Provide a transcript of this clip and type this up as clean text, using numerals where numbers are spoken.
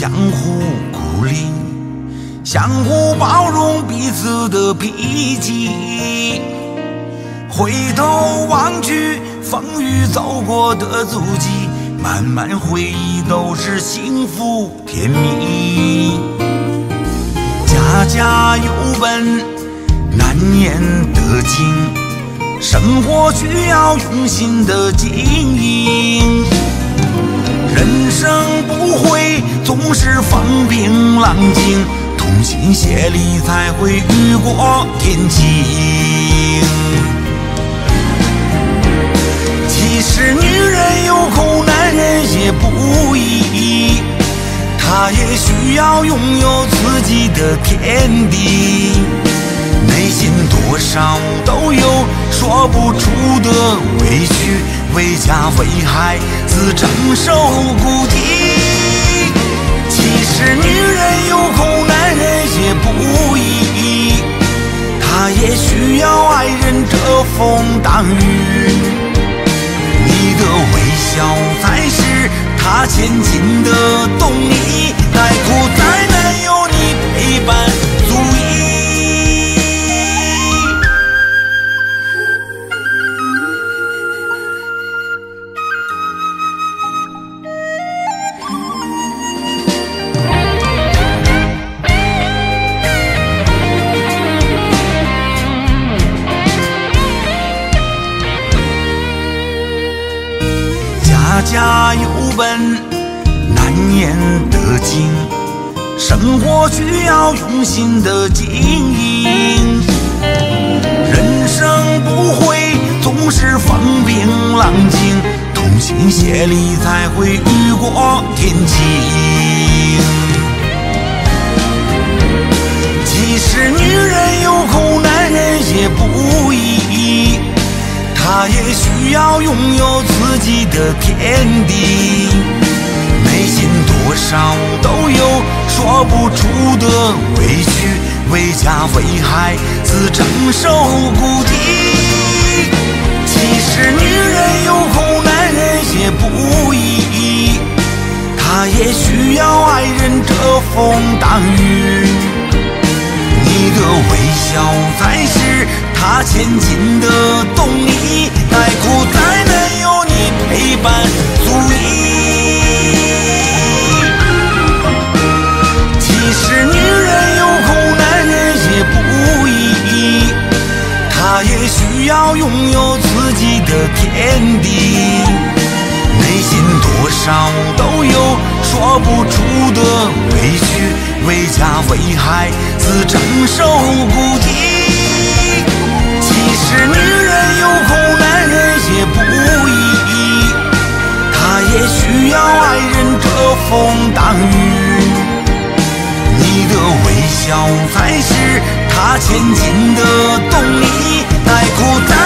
相互鼓励，相互包容彼此的脾气。回头望去，风雨走过的足迹，慢慢回忆都是幸福甜蜜。家家有本难言的经，生活需要用心的经营。人生不会总是风平浪静，同心协力才会雨过天晴。其实女人有苦，男人也不易，她也需要拥有自己的天地。内心多少都有说不出的委屈，为家为孩子承受孤寂。其实女人有苦，男人也不易，她也需要爱人遮风挡雨。你的微笑才是她前进的动力，再苦再难有你陪伴足矣。家家有本难言的经，生活需要用心的经营。人生不会总是风平浪静，同心协力才会雨过天晴。其实女人有苦，男人也不易，她也需要拥有自己的天地。内心多少都有说不出的委屈，为家为孩子承受孤寂。其实女人有苦，男人也不易，她也需要爱人遮风挡雨。你的微笑才是她前进的动力，再苦再难有你陪伴足矣。其实女人有苦，男人也不易，她也需要拥有自己的天地。内心多少都有说不出的委屈，为家为孩子承受孤寂。其实女人有苦，男人也不易，她也需要爱人遮风挡雨。你的微笑才是她前进的动力，再苦再